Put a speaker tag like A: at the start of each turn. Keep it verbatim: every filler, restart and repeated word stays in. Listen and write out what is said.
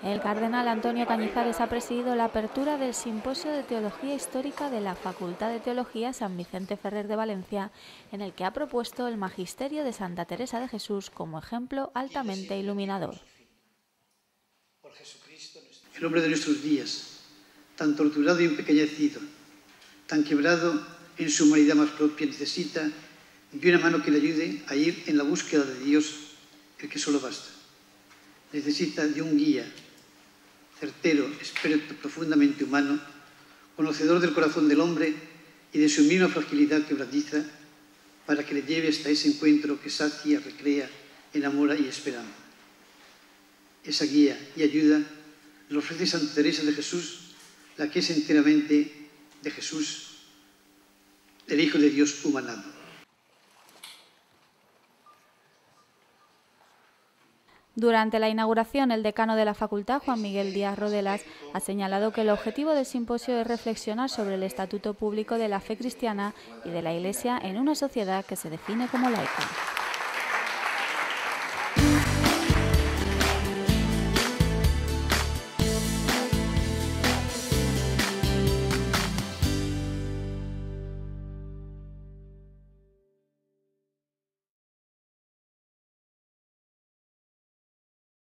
A: El cardenal Antonio Cañizares ha presidido la apertura del Simposio de Teología Histórica de la Facultad de Teología San Vicente Ferrer de Valencia, en el que ha propuesto el magisterio de Santa Teresa de Jesús como ejemplo altamente iluminador.
B: El hombre de nuestros días, tan torturado y empequeñecido, tan quebrado en su humanidad más propia, necesita de una mano que le ayude a ir en la búsqueda de Dios, el que solo basta. Necesita de un guía certero, experto, profundamente humano, conocedor del corazón del hombre y de su misma fragilidad quebradiza, para que le lleve hasta ese encuentro que sacia, recrea, enamora y esperanza. Esa guía y ayuda lo ofrece Santa Teresa de Jesús, la que es enteramente de Jesús, el Hijo de Dios humanado.
A: Durante la inauguración, el decano de la facultad, Juan Miguel Díaz Rodelas, ha señalado que el objetivo del simposio es reflexionar sobre el estatuto público de la fe cristiana y de la Iglesia en una sociedad que se define como laica.